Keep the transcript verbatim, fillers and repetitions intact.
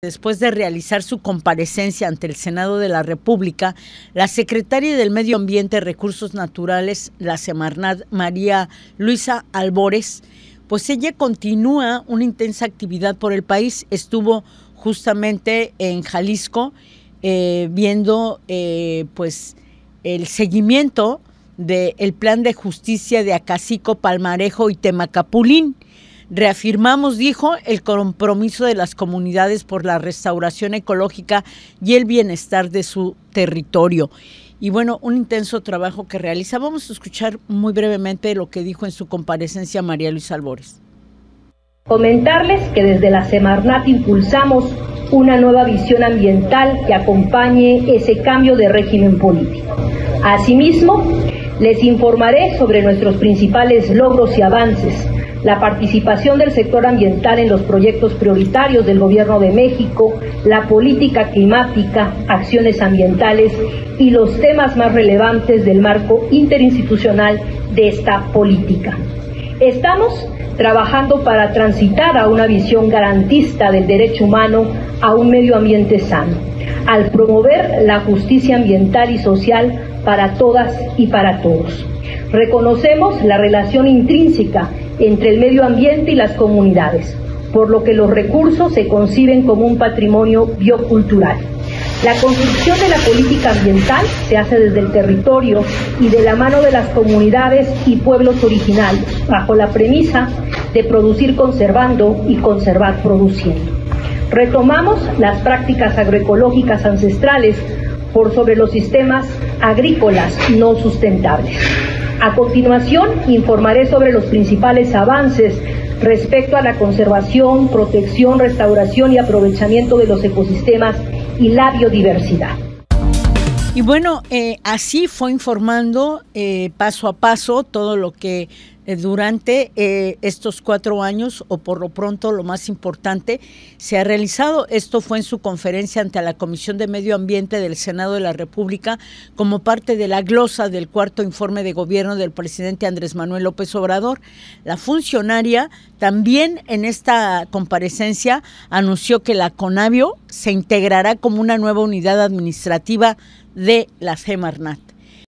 Después de realizar su comparecencia ante el Senado de la República, la secretaria del Medio Ambiente y Recursos Naturales, la Semarnat, María Luisa Albores, pues ella continúa una intensa actividad por el país. Estuvo justamente en Jalisco eh, viendo eh, pues el seguimiento del plan de justicia de Acacico, Palmarejo y Temacapulín. Reafirmamos, dijo, el compromiso de las comunidades por la restauración ecológica y el bienestar de su territorio. Y bueno, un intenso trabajo que realiza. Vamos a escuchar muy brevemente lo que dijo en su comparecencia María Luisa Albores. Comentarles que desde la Semarnat impulsamos una nueva visión ambiental que acompañe ese cambio de régimen político. Asimismo, les informaré sobre nuestros principales logros y avances, la participación del sector ambiental en los proyectos prioritarios del Gobierno de México, la política climática, acciones ambientales y los temas más relevantes del marco interinstitucional de esta política. Estamos trabajando para transitar a una visión garantista del derecho humano a un medio ambiente sano, al promover la justicia ambiental y social para todas y para todos. Reconocemos la relación intrínseca entre el medio ambiente y las comunidades, por lo que los recursos se conciben como un patrimonio biocultural. La construcción de la política ambiental se hace desde el territorio y de la mano de las comunidades y pueblos originarios, bajo la premisa de producir conservando y conservar produciendo. Retomamos las prácticas agroecológicas ancestrales por sobre los sistemas agrícolas no sustentables. A continuación, informaré sobre los principales avances respecto a la conservación, protección, restauración y aprovechamiento de los ecosistemas y la biodiversidad. Y bueno, eh, así fue informando eh, paso a paso todo lo que eh, durante eh, estos cuatro años, o por lo pronto lo más importante, se ha realizado. Esto fue en su conferencia ante la Comisión de Medio Ambiente del Senado de la República como parte de la glosa del cuarto informe de gobierno del presidente Andrés Manuel López Obrador. La funcionaria también en esta comparecencia anunció que la CONABIO se integrará como una nueva unidad administrativa de la Semarnat.